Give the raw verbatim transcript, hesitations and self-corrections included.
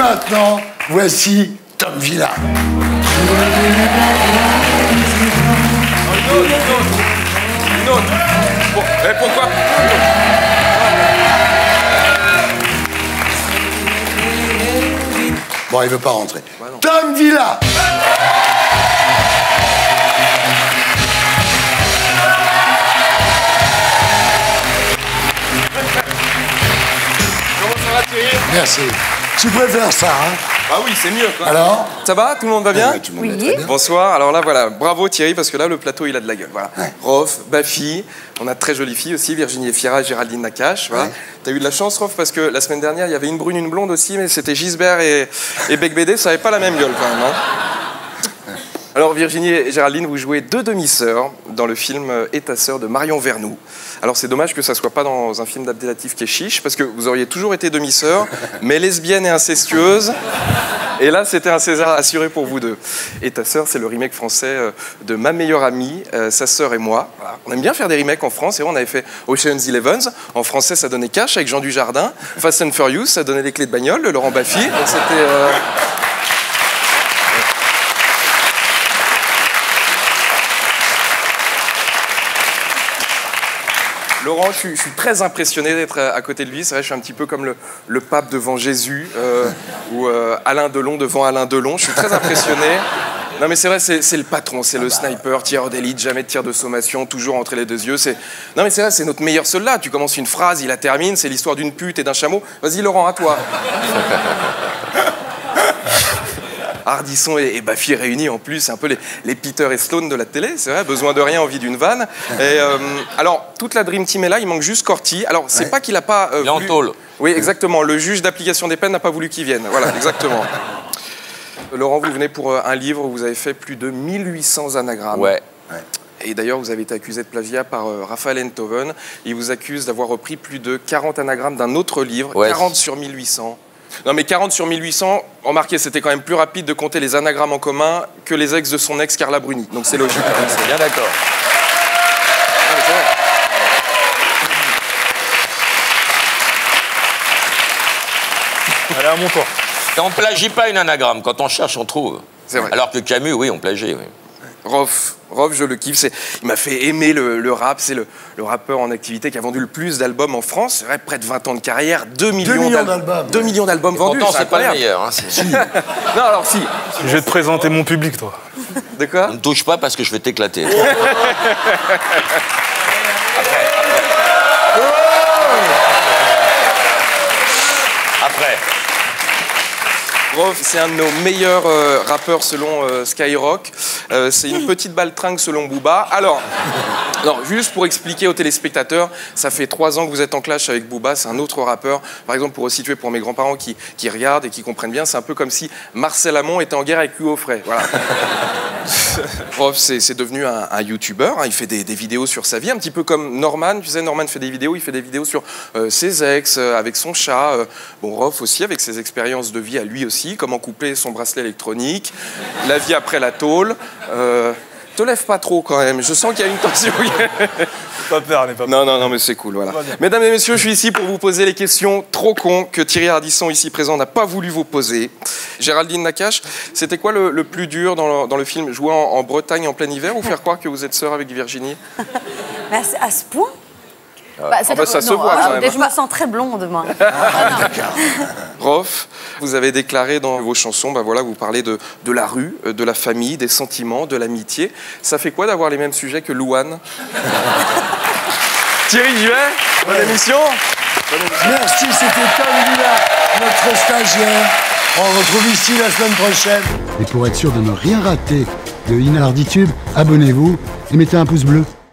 maintenant, voici Tom Villa. Une autre, une autre. Une autre. Bon, mais pourquoi? Bon, il veut pas rentrer. Bah Tom Villa. Comment ça va, Thierry? Merci. Tu préfères ça, hein? Ah oui, c'est mieux, quoi. Alors? Ça va? Tout le monde va bien? Ouais, tout le monde va très bien. Bonsoir. Alors là, voilà, bravo Thierry, parce que là, le plateau, il a de la gueule. Voilà. Ouais. Rof, Bafi, on a de très jolies filles aussi, Virginie Efira et Géraldine Nakache. Voilà. Ouais. T'as eu de la chance, Rof, parce que la semaine dernière, il y avait une brune, une blonde aussi, mais c'était Gisbert et, et Bec Bédé, ça n'avait pas la même gueule quand même, hein. Alors Virginie et Géraldine, vous jouez deux demi-sœurs dans le film Et ta sœur de Marion Vernou. Alors c'est dommage que ça soit pas dans un film d'Abdelatif Kechiche, parce que vous auriez toujours été demi-sœurs, mais lesbienne et incestueuse. Et là, c'était un César assuré pour vous deux. Et ta sœur, c'est le remake français de Ma meilleure amie, euh, sa sœur et moi. Voilà. On aime bien faire des remakes en France, et on avait fait Ocean's Eleven. En français, ça donnait Cash avec Jean Dujardin. Fast and Furious, ça donnait Les clés de bagnole, le Laurent Baffy. Donc c'était... Euh... Laurent, je suis, je suis très impressionné d'être à côté de lui. C'est vrai, je suis un petit peu comme le, le pape devant Jésus, euh, ou euh, Alain Delon devant Alain Delon. Je suis très impressionné. Non mais c'est vrai, c'est le patron, c'est le sniper, tireur d'élite, jamais de tir de sommation, toujours entre les deux yeux. Non mais c'est vrai, c'est notre meilleur soldat. Tu commences une phrase, il la termine, c'est l'histoire d'une pute et d'un chameau. Vas-y Laurent, à toi. Ardisson et, et Baffy réunis en plus, c'est un peu les, les Peter et Sloane de la télé, c'est vrai, besoin de rien, envie d'une vanne. Et, euh, alors, toute la Dream Team est là, il manque juste Corti. Alors, c'est ouais. pas qu'il a pas... Euh, il est en tôle. Oui, exactement, le juge d'application des peines n'a pas voulu qu'il vienne, voilà, exactement. Laurent, vous venez pour euh, un livre où vous avez fait plus de mille huit cents anagrammes. Ouais. ouais. Et d'ailleurs, vous avez été accusé de plagiat par euh, Raphaël Enthoven. Il vous accuse d'avoir repris plus de quarante anagrammes d'un autre livre, ouais. quarante sur mille huit cents. Non mais quarante sur mille huit cents, remarquez, c'était quand même plus rapide de compter les anagrammes en commun que les ex de son ex Carla Bruni. Donc c'est logique. C'est bien d'accord. Allez, à mon tour. Et on plagie pas une anagramme. Quand on cherche, on trouve. C'est vrai. Alors que Camus, oui, on plagie, oui. Rof, Rof, je le kiffe. Il m'a fait aimer le, le rap. C'est le, le rappeur en activité qui a vendu le plus d'albums en France. C'est vrai, près de vingt ans de carrière, deux millions d'albums. deux millions d'albums vendus. Pourtant, c'est pas le meilleur. Hein, non, alors si. Je vais te présenter mon public, toi. De quoi? Ne touche pas parce que je vais t'éclater. Après, après. Après. Rof, c'est un de nos meilleurs euh, rappeurs selon euh, Skyrock. Euh, c'est une petite baltringue selon Booba. Alors, alors, juste pour expliquer aux téléspectateurs, ça fait trois ans que vous êtes en clash avec Booba, c'est un autre rappeur. Par exemple, pour resituer pour mes grands-parents qui, qui regardent et qui comprennent bien, c'est un peu comme si Marcel Amont était en guerre avec Hugo Frey. Voilà. Rof, c'est devenu un, un youtubeur, hein, il fait des, des vidéos sur sa vie, un petit peu comme Norman. Tu sais, Norman fait des vidéos, il fait des vidéos sur euh, ses ex, euh, avec son chat. Euh, bon, Rof aussi, avec ses expériences de vie à lui aussi, comment couper son bracelet électronique, la vie après la tôle. Euh, te lève pas trop quand même, je sens qu'il y a une tension. Pas peur, n'est pas peur. Non, non, non, mais c'est cool, voilà. Mesdames et messieurs, je suis ici pour vous poser les questions trop cons que Thierry Ardisson, ici présent, n'a pas voulu vous poser. Géraldine Nakache, c'était quoi le, le plus dur dans le, dans le film? Jouer en, en Bretagne en plein hiver ou faire croire que vous êtes sœur avec Virginie? À ce point? Bah, ah bah ça non, se voit quand même. Je me sens très blonde, moi. Ah, Rof, vous avez déclaré dans vos chansons, bah voilà, vous parlez de, de la rue, de la famille, des sentiments, de l'amitié. Ça fait quoi d'avoir les mêmes sujets que Louane? Thierry, j'y vais. Bonne émission. Merci, c'était Tom Villa, notre stagiaire. On se retrouve ici la semaine prochaine. Et pour être sûr de ne rien rater de Inarditube, abonnez-vous et mettez un pouce bleu.